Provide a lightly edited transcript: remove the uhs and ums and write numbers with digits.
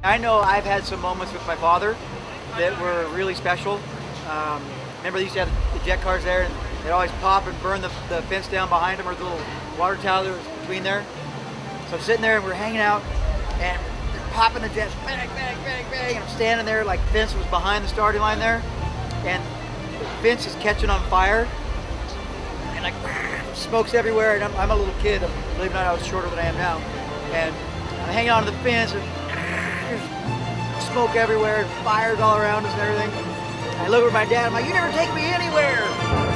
I know I've had some moments with my father that were really special. Remember they used to have the jet cars there, and they'd always pop and burn the fence down behind them, or the little water tower that was between there. So I'm sitting there and we're hanging out, and they're popping the jets, bang, bang, bang, bang, and I'm standing there like the fence was behind the starting line there, and the fence is catching on fire, and like smoke's everywhere, and I'm a little kid. Believe it or not, I was shorter than I am now, and I'm hanging on to the fence, and there's smoke everywhere, and fires all around us and everything. I look at my dad, I'm like, you never take me anywhere.